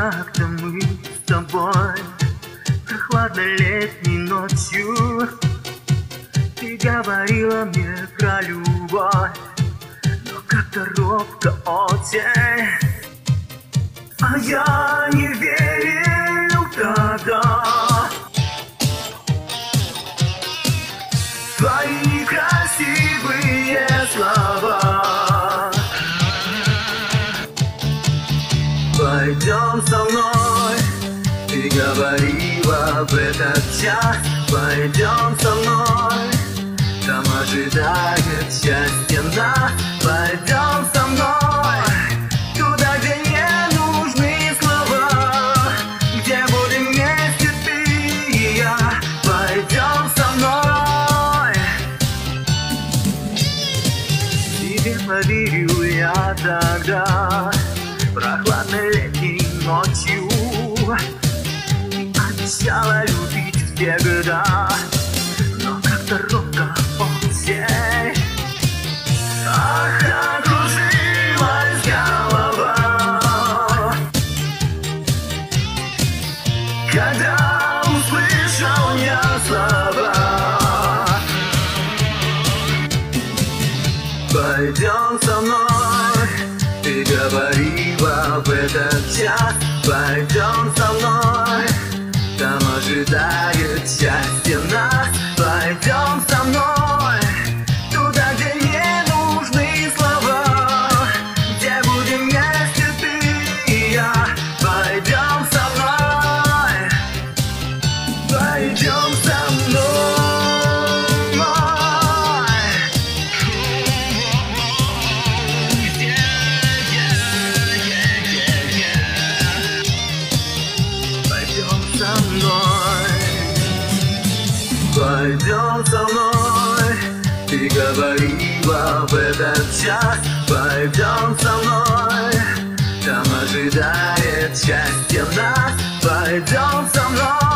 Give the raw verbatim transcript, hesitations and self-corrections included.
как-то мы с тобой прохладной летней ночью. Ты говорила мне про любовь, но как-то робко очень. А я не верил тогда в твои красивые слова. Пойдем со мной, ты говорила в этот час. Пойдем со мной, там ожидает счастье нас. Пойдем со мной, туда, где не нужны слова, где будем вместе ты и я. Пойдем со мной. Тебе поверил я тогда прохладной летней ночью. Ты обещала любить всегда, но как-то робко очень. Ах, окружилась голова, когда услышал я слова. Пойдем со мной, ты говорила в этот час. Пойдем со мной, там ожидает счастье нас. Пойдем со мной, туда, где не нужны слова, где будем вместе ты и я. Пойдем со мной, пойдем со мной. Пойдем со мной, ты говорила в этот час. Пойдем со мной, там ожидает счастье нас. Пойдем со мной.